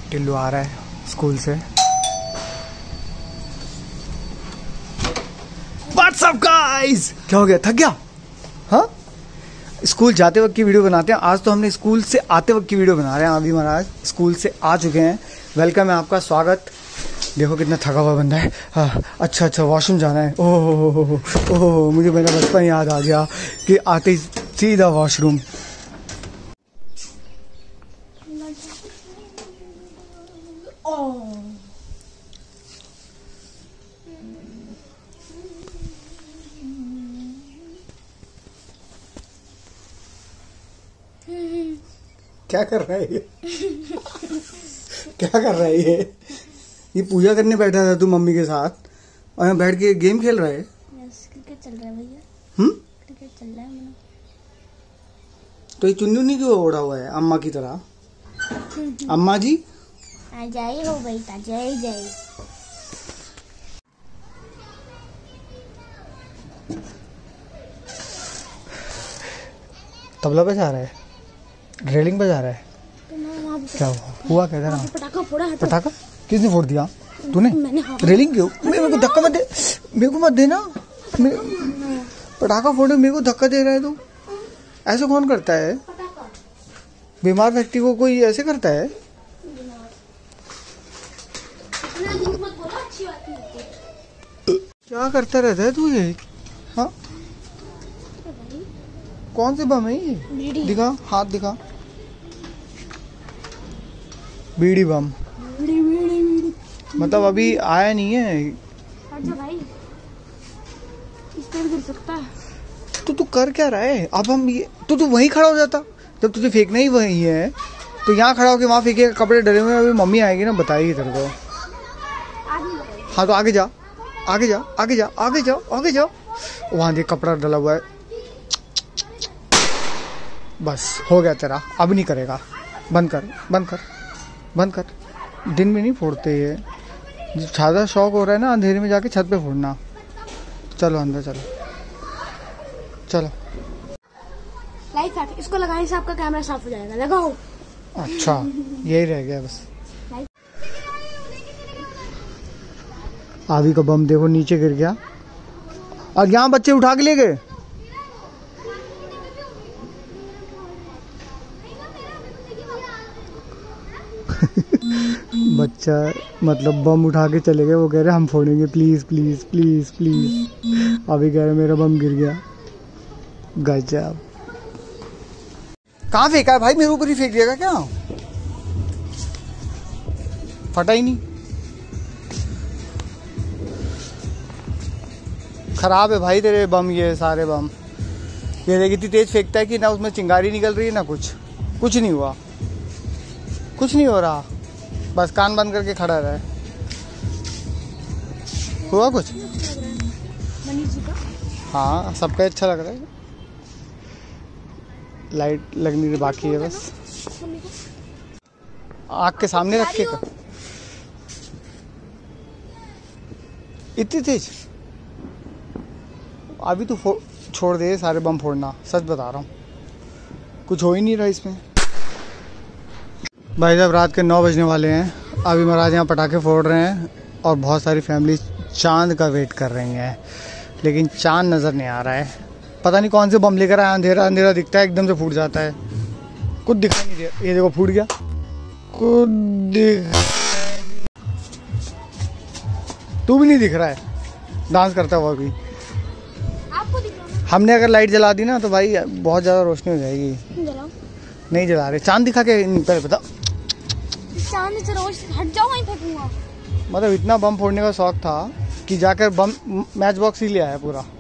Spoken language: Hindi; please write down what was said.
टिल्लू आ रहा है स्कूल से। व्हाट्स अप गाइस, क्या हो गया, थक गया? हाँ, स्कूल जाते वक्त की वीडियो बनाते हैं। आज तो हमने स्कूल से आते वक्त की वीडियो बना रहे हैं। अभी महाराज स्कूल से आ चुके हैं। वेलकम है आपका, स्वागत। देखो कितना थका हुआ बंदा है। हाँ, अच्छा वॉशरूम जाना है। ओह, मुझे मेरा बचपन याद आ गया कि आते ही सीधा वॉशरूम। क्या कर रहा है ये? क्या कर रहा है ये पूजा करने बैठा था तू मम्मी के साथ और यहाँ बैठ के गेम खेल रहा है। क्रिकेट चल रहा है भैया। क्रिकेट चल रहा है। तो ये चुन्नी क्यों ओढ़ा हुआ है अम्मा की तरह? अम्मा जी आ जाए हो बेटा, जय जय। तबला बजा रहा है, ड्रिलिंग बजा रहा है। क्या हुआ क्या था? पटाखा फोड़ा है। पटाखा किसने फोड़ दिया? तूने? मैंने। ड्रिलिंग क्यों? मेरे को धक्का मत दे, मेरे को मत देना। पटाखा फोड़े मेरे को धक्का दे रहा है तू। ऐसे कौन करता है? बीमार व्यक्ति को कोई ऐसे करता है? क्या करता रहता है तू ये? हाँ, कौन से बम है ये? दिखा, हाथ दिखा। बीड़ी बम। मतलब अभी आया नहीं है। अच्छा भाई, इस पे भी गिर सकता है। तू कर क्या रहा है? अब हम ये तू वहीं खड़ा हो जाता। जब तुझे फेंकना ही वहीं है तो यहाँ खड़ा होके वहाँ फेंके। कपड़े डले हुए हैं, अभी मम्मी आएगी ना, बताएगी तेरे को। हाँ तो आगे जा, आगे जा, आगे जा, आगे जाओ, आगे जाओ। वहाँ देख कपड़ा डला हुआ है। बस हो गया तेरा, अब नहीं करेगा। बंद कर, बंद कर, बंद कर। दिन में नहीं फोड़ते ये। ज़्यादा शौक हो रहा है ना अंधेरे में जाके छत पे फोड़ना। चलो अंदर चलो, चलो। लाइफ हैक, इसको लगाने से आपका कैमरा साफ हो जाएगा। लगाओ। अच्छा, यही रह गया बस। आदि का बम देखो नीचे गिर गया और यहाँ बच्चे उठा के ले गए। बच्चा मतलब बम उठा के चले गए। वो कह रहे हम फोड़ेंगे, प्लीज प्लीज प्लीज प्लीज। अभी कह रहे मेरा बम गिर गया। गजब। कहाँ फेंका है भाई? मेरे ऊपर ही फेंक दिएगा क्या? फटा ही नहीं। खराब है भाई तेरे बम, ये सारे बम। ये देख इतनी तेज फेंकता है कि ना उसमें चिंगारी निकल रही है ना कुछ नहीं हुआ, कुछ नहीं हो रहा। बस कान बंद करके खड़ा रहा है। हुआ कुछ? हाँ, सबका अच्छा लग रहा है। लाइट लगनी बाकी है बस। आँख के सामने रख के कर। इतनी तेज? अभी तो छोड़ दे सारे बम फोड़ना, सच बता रहा हूँ। कुछ हो ही नहीं रहा इसमें। भाई साहब रात के 9 बजने वाले हैं। अभी महाराज यहाँ पटाखे फोड़ रहे हैं और बहुत सारी फैमिली चांद का वेट कर रही है, लेकिन चांद नज़र नहीं आ रहा है। पता नहीं कौन से बम लेकर आया। अंधेरा अंधेरा दिखता है, एकदम से फूट जाता है। कुछ दिखाई नहीं दे। ये देखो फूट गया। कुछ तू भी नहीं दिख रहा है डांस करता हुआ भी। हमने अगर लाइट जला दी ना तो भाई बहुत ज़्यादा रोशनी हो जाएगी। नहीं जला रहे। चांद दिखा के पहले बता। चांद से रोशनी हट जाओ, वहीं फेंकूंगा। मतलब इतना बम फोड़ने का शौक था कि जाकर बम मैच बॉक्स ही ले आया पूरा।